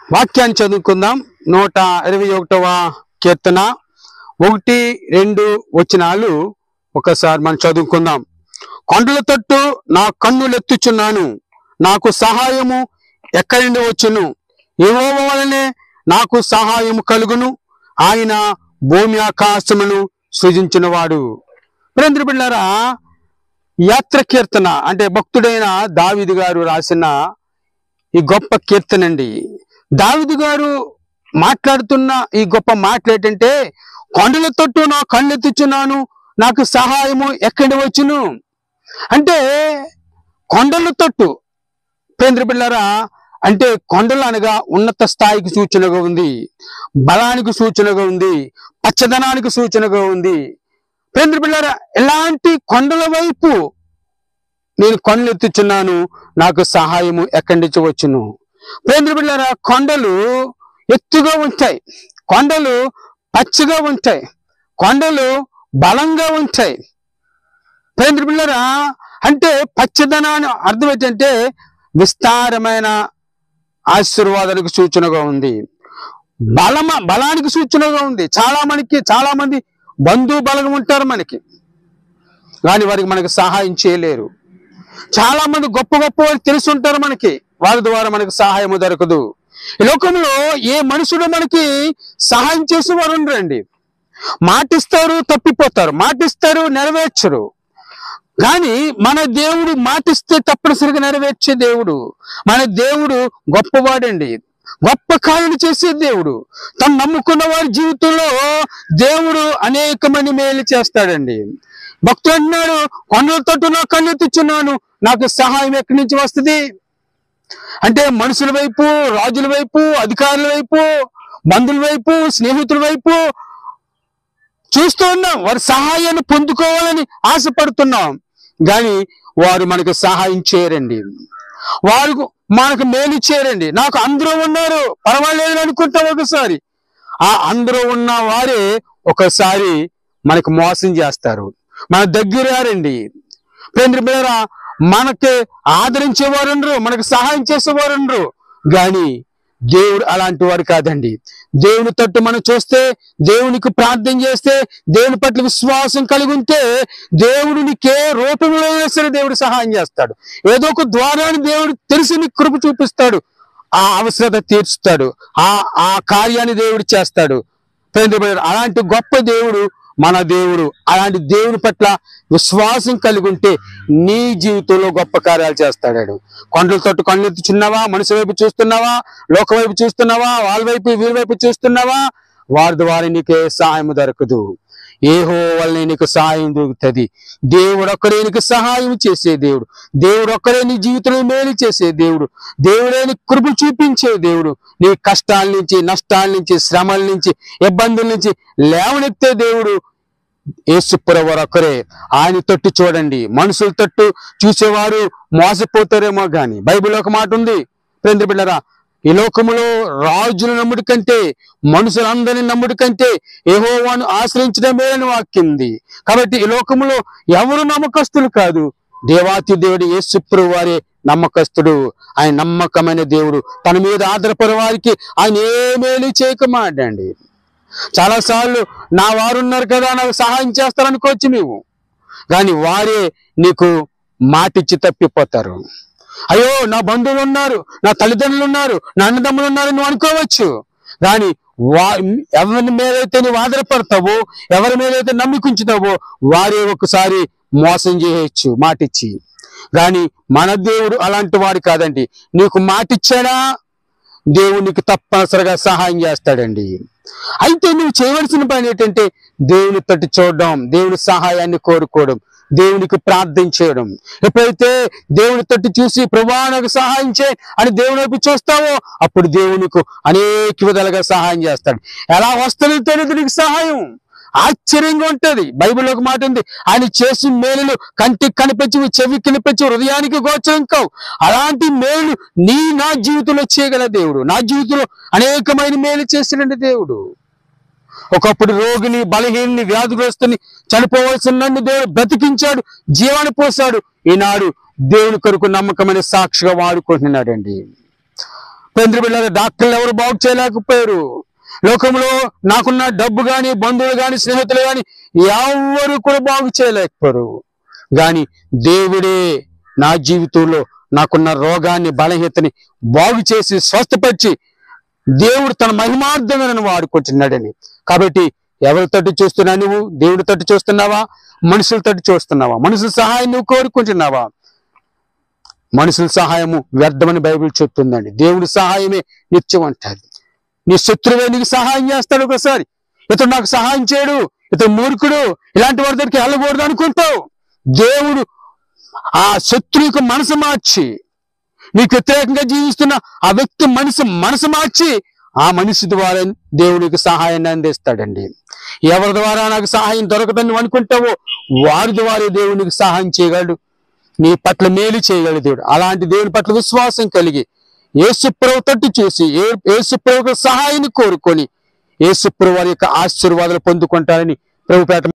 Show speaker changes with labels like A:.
A: వాక్యాన్ని చదువుకుందాం. 121వ కీర్తన 1, 2 వచనాలు ఒకసారి మనం చదువుకుందాం. కొండల తట్టు నా కన్నులెత్తుచున్నాను, నాకు సహాయము ఎక్కడి నుండి వచ్చును? యెహోవా వలనే నాకు సహాయము కలుగును. ఆయన భూమి ఆకాశమును సృజించినవాడు. ప్రేమ బిడ్డలారా, యాత్ర కీర్తన అంటే భక్తుడైన దావీదు గారు రాసిన ఈ గొప్ప కీర్తన అండి. దావీదు గారు మాట్లాడుతున్న ఈ గొప్ప మాటలు ఏంటంటే, కొండల తట్టు నా కళ్ళెత్తుచున్నాను, నాకు సహాయము ఎక్కడి వచ్చును అంటే కొండల తట్టు. ప్రేమ బిడ్డలారా, అంటే కొండలు అనగా ఉన్నత స్థాయికి సూచనగా ఉంది, బలానికి సూచనగా ఉంది, పచ్చదనానికి సూచనగా ఉంది. ప్రేమ బిడ్డలారా, ఎలాంటి కొండల వైపు నేను కొండలు ఎత్తుచున్నాను, నాకు సహాయము ఎక్కడి నుంచి వచ్చును? ప్రేమ బిడ్డలారా, కొండలు ఎత్తుగా ఉంటాయి, కొండలు పచ్చగా ఉంటాయి, కొండలు బలంగా ఉంటాయి. ప్రేమ బిడ్డలారా, అంటే పచ్చదనాన్ని అర్థం ఏంటంటే విస్తారమైన ఆశీర్వాదానికి సూచనగా ఉంది, బలానికి సూచనగా ఉంది. చాలా మంది బంధు బలం ఉంటారు మనకి, కానీ వారికి మనకి సహాయం చేయలేరు. చాలా మంది గొప్ప వారు తెలిసి ఉంటారు మనకి, వారి ద్వారా మనకు సహాయం దొరకదు. ఈ లోకంలో ఏ మనుషుడు మనకి సహాయం చేసేవారు ఉండరండి. మాటిస్తారు, తప్పిపోతారు, మాటిస్తారు, నెరవేర్చరు. కానీ మన దేవుడు మాటిస్తే తప్పనిసరిగా నెరవేర్చే దేవుడు. మన దేవుడు గొప్పవాడండి, గొప్ప కార్యాలు చేసే దేవుడు. తను నమ్ముకున్న వారి జీవితంలో దేవుడు అనేకమంది మేలు చేస్తాడండి. భక్తుడు అంటున్నాడు, కొండల తట్టు నా కళ్ళెత్తుచున్నాను, నాకు సహాయం ఎక్కడి నుంచి వస్తుంది? అంటే మనుషుల వైపు, రాజుల వైపు, అధికారుల వైపు, బంధువుల వైపు, స్నేహితుల వైపు చూస్తూ ఉన్నాం, వారి సహాయాన్ని పొందుకోవాలని ఆశపడుతున్నాం. కానీ వారు మనకు సహాయం చేయరండి, వారు మనకు మేలు చేయరండి. నాకు అందరూ ఉన్నారు, పర్వాలేదు అనుకుంటాం. ఒకసారి ఆ అందరూ ఉన్న వారే ఒకసారి మనకు మోసం చేస్తారు, మన దగ్గర రండి. ప్రేమికులారా, మనకి ఆదరించేవారు ఉండరు, మనకు సహాయం చేసేవారు ఉండరు. కానీ దేవుడు అలాంటి వారు కాదండి. దేవుని తట్టు మనం చూస్తే, దేవునికి ప్రార్థన చేస్తే, దేవుని పట్ల విశ్వాసం కలిగి ఉంటే, దేవుడు నీకే రూపంలో సరే దేవుడు సహాయం చేస్తాడు. ఏదో ఒక ద్వారాన్ని దేవుడు తెలిసి నీకు కృప చూపిస్తాడు, ఆ అవసరత తీర్చుతాడు, ఆ కార్యాన్ని దేవుడు చేస్తాడు. అలాంటి గొప్ప దేవుడు మన దేవుడు. అలాంటి దేవుని పట్ల విశ్వాసం కలిగి ఉంటే నీ జీవితంలో గొప్ప కార్యాలు చేస్తాడు. కొండల తట్టు కళ్ళెత్తుచున్నావా? మనిషి వైపు చూస్తున్నావా? లోక వైపు చూస్తున్నావా? వాళ్ళ వైపు వీరి వైపు చూస్తున్నావా? వారి ద్వారా నీకే సహాయం దొరకదు. యెహోవా వల్లనే నీకు సహాయం దొరుకుతుంది. దేవుడు ఒక్కడే నీకు సహాయం చేసే దేవుడు, దేవుడు ఒక్కడే నీ జీవితంలో మేలు చేసే దేవుడు, దేవుడే నీ కృప చూపించే దేవుడు. నీ కష్టాల నుంచి, నష్టాల నుంచి, శ్రమల నుంచి, ఇబ్బందుల నుంచి లేవనెత్తే దేవుడు యేసుప్రభు ఒక్కరే. ఆయన తట్టు చూడండి. మనుషుల తట్టు చూసేవారు మోసపోతారేమో కానీ బైబిల్లో ఒక మాట ఉంది. ప్రేమ బిడ్డలారా, ఈ లోకములో రాజుల నమ్ముడి కంటే, మనుషులందరినీ నమ్ముడి కంటే యెహోవాను ఆశ్రయించడమే అని వాక్యం ఉంది. కాబట్టి ఈ లోకములో ఎవరు నమ్మకస్తులు కాదు, దేవాతి దేవుడు యేసుప్రభు వారే నమ్మకస్తుడు. ఆయన నమ్మకమైన దేవుడు. తన మీద ఆధారపడే వారికి ఆయన ఏ మేలు చేయకమాడండి. చాలాసార్లు నా వారు ఉన్నారు కదా, నాకు సహాయం చేస్తారనుకోవచ్చు నీవు, కానీ వారే నీకు మాటిచ్చి తప్పిపోతారు. అయ్యో, నా బంధువులు ఉన్నారు, నా తల్లిదండ్రులు ఉన్నారు, నా అన్నదమ్ములు ఉన్నారు నువ్వు అనుకోవచ్చు. కానీ ఎవరి మీదైతే నువ్వు ఆధారపడతావో, ఎవరి మీదైతే నమ్మికుంచుతావో వారే ఒకసారి మోసం చేయొచ్చు మాటిచ్చి. కానీ మన దేవుడు అలాంటి వాడు కాదండి. నీకు మాటిచ్చాడా, దేవుడు నీకు తప్పనిసరిగా సహాయం చేస్తాడండి. అయితే నువ్వు చేయవలసిన పని ఏంటంటే దేవుని తట్టు చూడడం, దేవుని సహాయాన్ని కోరుకోవడం, దేవునికి ప్రార్థన చేయడం. ఎప్పుడైతే దేవుని తట్టు చూసి ప్రభువా నాకు సహాయం చేయి అని దేవుని వైపు చూస్తావో, అప్పుడు దేవునికి అనేక విధాలుగా సహాయం చేస్తాడు. ఎలా వస్తుందో తెలియదు నీకు సహాయం, ఆశ్చర్యంగా ఉంటది. బైబిల్లో ఒక మాట ఉంది, ఆయన చేసిన మేలులు కంటికి కనిపించి, చెవికి కనిపించి, హృదయానికి గోచరం కావు. అలాంటి మేలు నా జీవితంలో చేయగల దేవుడు. నా జీవితంలో అనేకమైన మేలు చేసినండి దేవుడు. ఒకప్పుడు రోగిని, బలహీనని, వ్యాధిగ్రస్తుని, చనిపోవలసిన నన్ను దేవుడు బ్రతికించాడు, జీవాన్ని పోసాడు. ఈనాడు దేవుని కొరకు నమ్మకమైన సాక్షిగా వాడుకుంటున్నాడండి. పెందులు బిళ్ళ డాక్టర్లు ఎవరు బాగు చేయలేకపోయారు. లోకంలో నాకున్న డబ్బు గాని, బంధువులు గాని, స్నేహితులు గాని ఎవరు కూడా బాగు చేయలేకపోయారు. గాని దేవుడే నా జీవితంలో నాకున్న రోగాన్ని, బలహీనతని బాగు చేసి స్వస్థపరిచి దేవుడు తన మహిమార్థంగా నన్ను వాడుకుంటున్నాడని. కాబట్టి ఎవరి తట్టు చూస్తున్నావు నువ్వు? దేవుడి తట్టు చూస్తున్నావా? మనుషుల తట్టు చూస్తున్నావా? మనుషుల సహాయం నువ్వు కోరుకుంటున్నావా? మనుషుల సహాయము వ్యర్థమని బైబిల్ చెప్తుందండి. దేవుడి సహాయమే నిత్యం అంటారు. నీ శత్రువే నీకు సహాయం చేస్తాడు. ఒకసారి ఇతడు నాకు సహాయం చేయడు, ఇతడు మూర్ఖుడు, ఇలాంటి వారి దగ్గరికి వెళ్ళకూడదు అనుకుంటావు. దేవుడు ఆ శత్రువుకు మనసు మార్చి, నీకు వ్యతిరేకంగా జీవిస్తున్న ఆ వ్యక్తి మనసు మార్చి ఆ మనిషి ద్వారా దేవునికి సహాయాన్ని అందిస్తాడండి. ఎవరి ద్వారా నాకు సహాయం దొరకదని నువ్వు అనుకుంటావో వారి ద్వారా దేవునికి సహాయం చేయగలడు, నీ పట్ల మేలు చేయగలడు దేవుడు. అలాంటి దేవుని పట్ల విశ్వాసం కలిగి యేసుప్రభు తట్టు చూసి యేసుప్రభు సహాయాన్ని కోరుకొని యేసుప్రభు వారి యొక్క ఆశీర్వాదాలు పొందుకుంటారని ప్రభుపేట